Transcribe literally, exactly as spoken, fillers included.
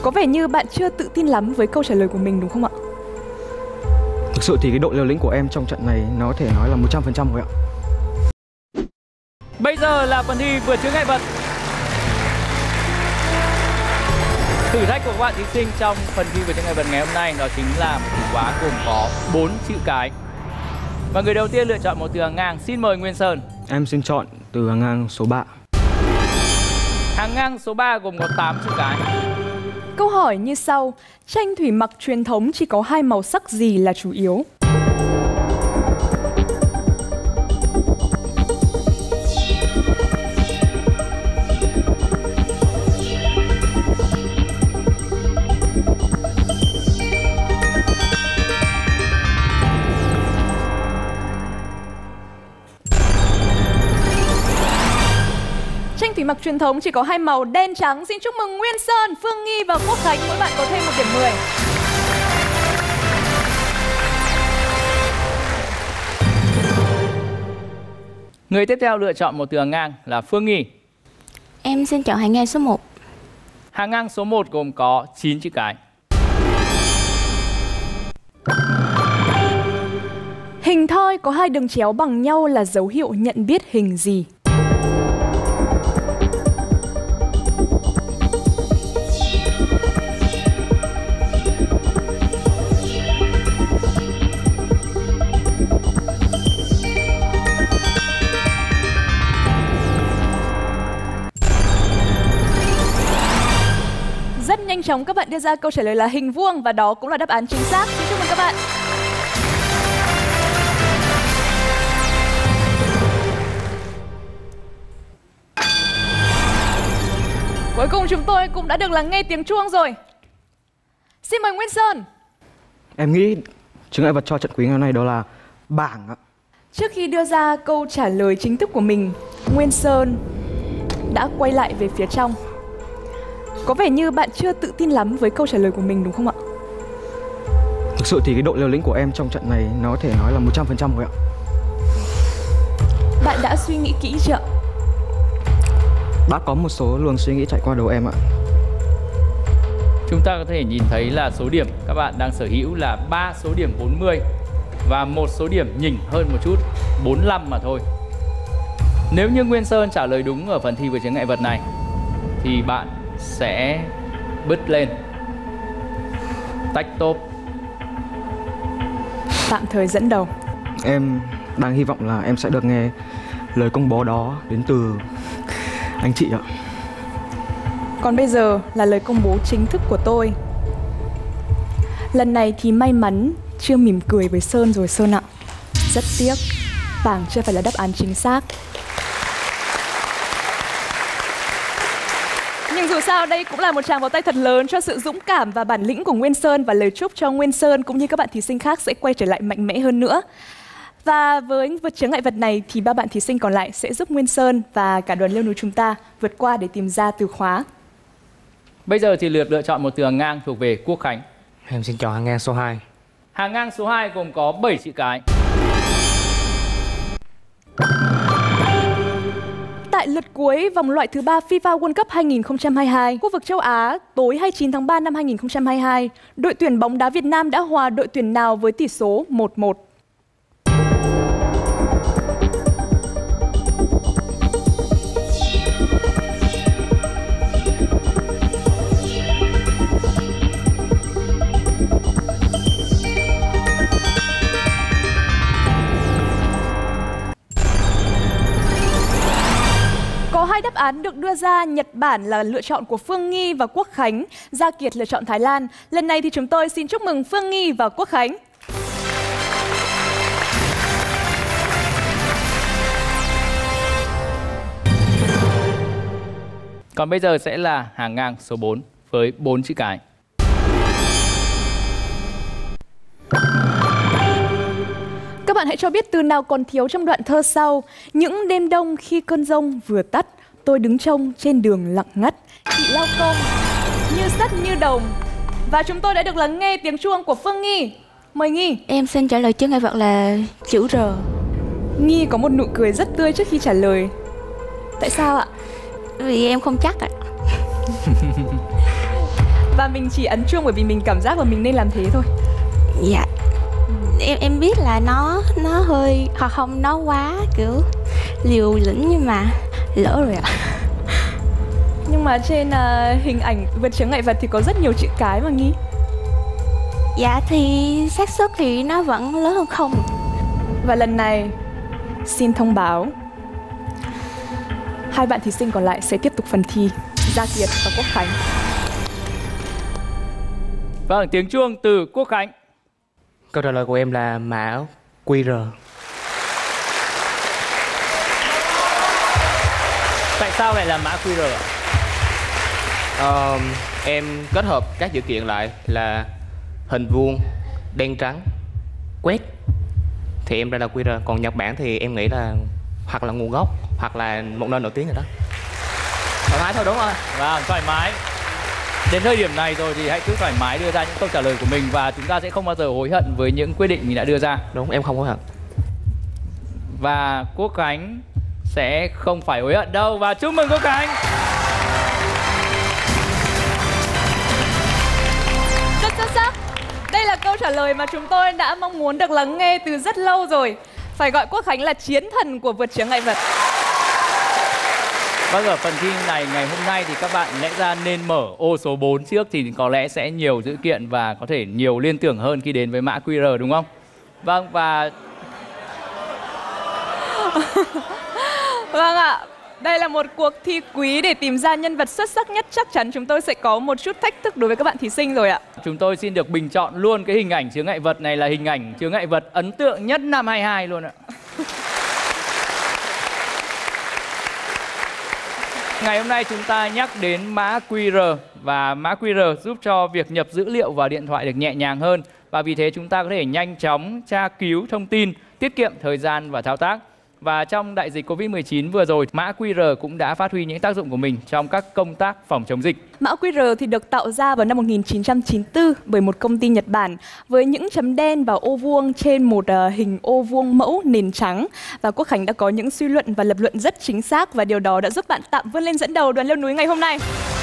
Có vẻ như bạn chưa tự tin lắm với câu trả lời của mình đúng không ạ? Thực sự thì cái độ liều lĩnh của em trong trận này nó có thể nói là một trăm phần trăm rồi ạ. Bây giờ là phần thi vượt chướng ngại vật. Thử thách của các bạn thí sinh trong phần thi vượt chướng ngại vật ngày hôm nay đó chính là một từ khóa gồm có bốn chữ cái. Và người đầu tiên lựa chọn một từ hàng ngang. Xin mời Nguyên Sơn. Em xin chọn từ hàng ngang số ba. Hàng ngang số ba gồm có tám chữ cái. Câu hỏi như sau: tranh thủy mặc truyền thống chỉ có hai màu sắc gì là chủ yếu? Tranh thủy mặc truyền thống chỉ có hai màu đen trắng. Xin chúc mừng Nguyên Sơn, Phương Nghi và Quốc Khánh. Mỗi bạn có thêm một điểm mười. Người tiếp theo lựa chọn một từ hàng ngang là Phương Nghi. Em xin chọn hàng ngang số một. Hàng ngang số một gồm có chín chữ cái. Hình thoi có hai đường chéo bằng nhau là dấu hiệu nhận biết hình gì? Rất nhanh chóng các bạn đưa ra câu trả lời là hình vuông và đó cũng là đáp án chính xác. Xin chúc mừng các bạn. Cuối cùng chúng tôi cũng đã được lắng nghe tiếng chuông rồi. Xin mời Nguyên Sơn. Em nghĩ chướng ngại vật cho trận quý ngày hôm nay đó là bảng ạ. Trước khi đưa ra câu trả lời chính thức của mình, Nguyên Sơn đã quay lại về phía trong. Có vẻ như bạn chưa tự tin lắm với câu trả lời của mình đúng không ạ? Thực sự thì cái độ liều lĩnh của em trong trận này nó có thể nói là một trăm phần trăm rồi ạ. Bạn đã suy nghĩ kỹ chưa? Đã có một số luồng suy nghĩ chạy qua đầu em ạ. Chúng ta có thể nhìn thấy là số điểm các bạn đang sở hữu là ba số điểm bốn mươi và một số điểm nhỉnh hơn một chút, bốn mươi lăm mà thôi. Nếu như Nguyên Sơn trả lời đúng ở phần thi vượt chướng ngại vật này thì bạn sẽ bứt lên tách top, Tạm thời dẫn đầu. Em đang hy vọng là em sẽ được nghe lời công bố đó đến từ anh chị ạ. Còn bây giờ là lời công bố chính thức của tôi. Lần này thì may mắn chưa mỉm cười với Sơn rồi Sơn ạ. Rất tiếc, bảng chưa phải là đáp án chính xác. Nhưng dù sao đây cũng là một tràng pháo tay thật lớn cho sự dũng cảm và bản lĩnh của Nguyên Sơn, và lời chúc cho Nguyên Sơn cũng như các bạn thí sinh khác sẽ quay trở lại mạnh mẽ hơn nữa. Và với vượt chướng ngại vật này thì ba bạn thí sinh còn lại sẽ giúp Nguyên Sơn và cả đoàn leo núi chúng ta vượt qua để tìm ra từ khóa. Bây giờ thì lượt lựa chọn một từ hàng ngang thuộc về Quốc Khánh. Em xin chọn hàng ngang số hai. Hàng ngang số hai gồm có bảy chữ cái. Tại lượt cuối vòng loại thứ ba FIFA World Cup hai nghìn không trăm hai mươi hai, khu vực châu Á, tối hai mươi chín tháng ba năm hai nghìn không trăm hai mươi hai, đội tuyển bóng đá Việt Nam đã hòa đội tuyển nào với tỷ số một một? Có hai đáp án được đưa ra, Nhật Bản là lựa chọn của Phương Nghi và Quốc Khánh, Gia Kiệt lựa chọn Thái Lan. Lần này thì chúng tôi xin chúc mừng Phương Nghi và Quốc Khánh. Còn bây giờ sẽ là hàng ngang số bốn với bốn chữ cái. Các bạn hãy cho biết từ nào còn thiếu trong đoạn thơ sau. Những đêm đông khi cơn giông vừa tắt, tôi đứng trông trên đường lặng ngắt, chị lao công như sắt như đồng. Và chúng tôi đã được lắng nghe tiếng chuông của Phương Nghi. Mời Nghi. Em xin trả lời chướng ngại vật là chữ R. Nghi có một nụ cười rất tươi trước khi trả lời. Tại sao ạ? Vì em không chắc ạ. mà mình chỉ ấn chuông bởi vì mình cảm giác là mình nên làm thế thôi? Dạ. Em em biết là nó nó hơi hoặc không nó quá kiểu liều lĩnh nhưng mà lỡ rồi ạ. Nhưng mà trên uh, hình ảnh vượt chướng ngại vật thì có rất nhiều chữ cái mà Nghi. Dạ thì xác suất thì nó vẫn lớn hơn không. Và lần này xin thông báo hai bạn thí sinh còn lại sẽ tiếp tục phần thi. Gia Kiệt và Quốc Khánh. Vâng, tiếng chuông từ Quốc Khánh. Câu trả lời của em là mã quy rờ. Tại sao lại là mã quy rờ ạ? Ờ, em kết hợp các dữ kiện lại là hình vuông, đen trắng, quét thì em ra là quy rờ. Còn Nhật Bản thì em nghĩ là hoặc là nguồn gốc hoặc là một nơi nổi tiếng rồi đó. Thoải mái thôi đúng không? Vâng, thoải mái. Đến thời điểm này rồi thì hãy cứ thoải mái đưa ra những câu trả lời của mình và chúng ta sẽ không bao giờ hối hận với những quyết định mình đã đưa ra. Đúng, em không hối hận. Và Quốc Khánh sẽ không phải hối hận đâu. Và chúc mừng Quốc Khánh. Rất xuất sắc. Đây là câu trả lời mà chúng tôi đã mong muốn được lắng nghe từ rất lâu rồi. Phải gọi Quốc Khánh là chiến thần của vượt chướng ngại vật. Vâng, ở phần thi này ngày hôm nay thì các bạn lẽ ra nên mở ô số bốn trước thì có lẽ sẽ nhiều dữ kiện và có thể nhiều liên tưởng hơn khi đến với mã quy rờ đúng không? Vâng, và vâng ạ. Đây là một cuộc thi quý để tìm ra nhân vật xuất sắc nhất. Chắc chắn chúng tôi sẽ có một chút thách thức đối với các bạn thí sinh rồi ạ. chúng tôi xin được bình chọn luôn cái hình ảnh chướng ngại vật này là hình ảnh chướng ngại vật ấn tượng nhất năm hai hai luôn ạ. Ngày hôm nay chúng ta nhắc đến mã quy rờ và mã quy rờ giúp cho việc nhập dữ liệu vào điện thoại được nhẹ nhàng hơn và vì thế chúng ta có thể nhanh chóng tra cứu thông tin, tiết kiệm thời gian và thao tác. Và trong đại dịch Covid mười chín vừa rồi, mã quy rờ cũng đã phát huy những tác dụng của mình trong các công tác phòng chống dịch. Mã quy rờ thì được tạo ra vào năm một nghìn chín trăm chín mươi tư bởi một công ty Nhật Bản với những chấm đen và ô vuông trên một uh, hình ô vuông mẫu nền trắng. Và Quốc Khánh đã có những suy luận và lập luận rất chính xác và điều đó đã giúp bạn tạm vươn lên dẫn đầu đoàn leo núi ngày hôm nay.